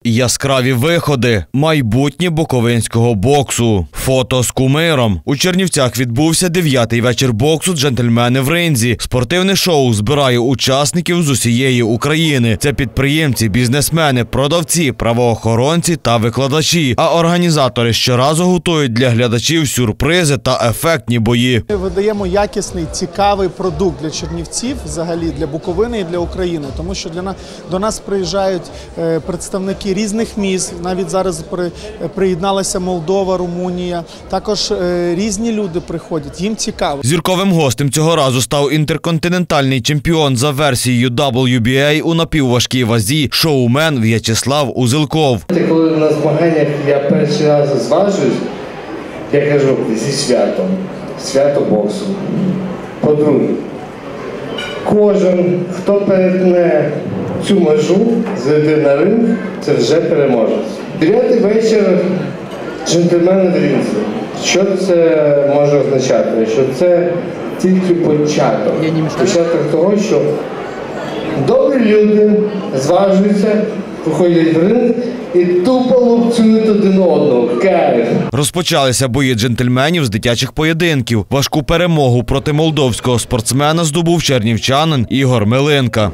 Яскраві виходи, майбутнє буковинського боксу, фото з кумиром. У Чернівцях відбувся 9-й вечір боксу «Джентльмени в ринзі». Спортивне шоу збирає учасників з усієї України. Це підприємці, бізнесмени, продавці, правоохоронці та викладачі. А організатори щоразу готують для глядачів сюрпризи та ефектні бої. Ми видаємо якісний, цікавий продукт для чернівців, взагалі для Буковини і для України. Тому що до нас приїжджають представники різних міст. Навіть зараз приєдналася Молдова, Румунія. Також різні люди приходять, їм цікаво. Зірковим гостем цього разу став інтерконтинентальний чемпіон за версією WBA у напівважкій вазі шоумен В'ячеслав Узелков. Коли на змаганнях я перший раз зважуюсь, я кажу зі святом, свято боксу. По-друге, кожен, хто перетне цю межу, зайде на ринг, це вже переможець. 9-й вечір «Джентльмени в ринзі». Що це може означати? Що це тільки початок. Початок того, що добрі люди зважуються, виходять в ринг і тупо лупцюють один одного. Кайф. Розпочалися бої джентльменів з дитячих поєдинків. Важку перемогу проти молдовського спортсмена здобув чернівчанин Ігор Милинка.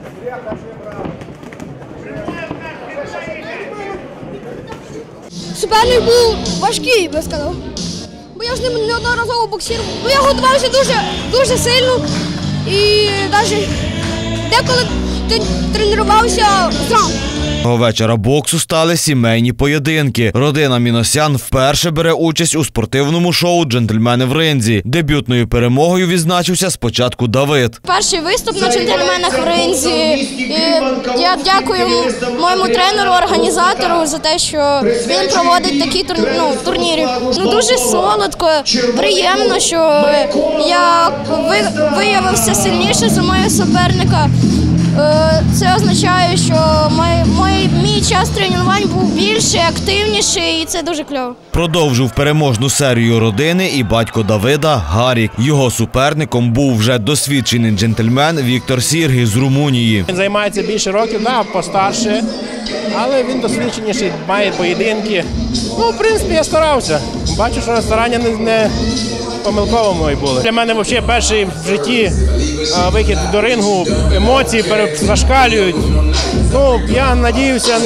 Суперник був важкий, я би сказав. Бо я з ним неодноразово боксував. Я готувався дуже сильно і навіть деколи тренувався сам. Того вечора боксу стали сімейні поєдинки. Родина Міносян вперше бере участь у спортивному шоу «Джентльмени в ринзі». Дебютною перемогою відзначився спочатку Давид. Перший виступ на «Джентльменах в ринзі». І я дякую моєму тренеру, організатору за те, що він проводить такі турніри. Дуже солодко, приємно, що я виявився сильніше за мого суперника. Це означає, що мій час тренувань був більший, активніший, і це дуже кльово. Продовжив переможну серію родини і батько Давида Гарік. Його суперником був вже досвідчений джентльмен Віктор Сіргі з Румунії. Він займається більше років, постарше, але він досвідченіший, має поєдинки. В принципі, я старався. Бачу, що старання не помилково мої були. Для мене взагалі перший в житті вихід до рингу, емоції зашкалюють. Я надіюся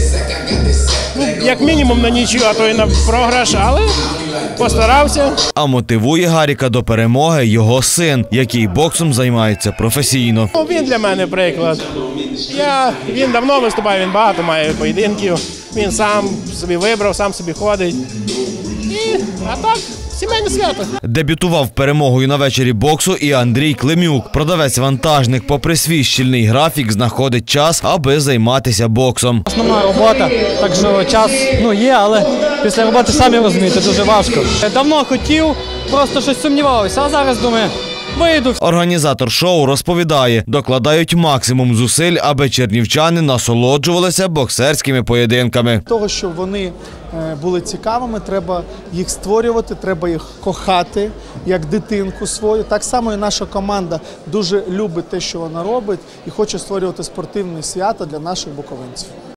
як мінімум на нічию, а то і на програш, але постарався. А мотивує Гаріка до перемоги його син, який боксом займається професійно. Він для мене приклад. Він давно виступає, він багато має поєдинків. Він сам собі вибрав, сам собі ходить. А так, сімейне свято. Дебютував перемогою на вечорі боксу і Андрій Климюк. Продавець-вантажник, попри свій щільний графік, знаходить час, аби займатися боксом. Основна робота, так що час є, але після роботи, самі розумієте, дуже важко. Давно хотів, просто щось сумнівався, а зараз думаю, вийду. Організатор шоу розповідає, докладають максимум зусиль, аби чернівчани насолоджувалися боксерськими поєдинками. Для того, щоб вони були цікавими, треба їх створювати, треба їх кохати, як дитинку свою. Так само і наша команда дуже любить те, що вона робить, і хоче створювати спортивне свято для наших буковинців.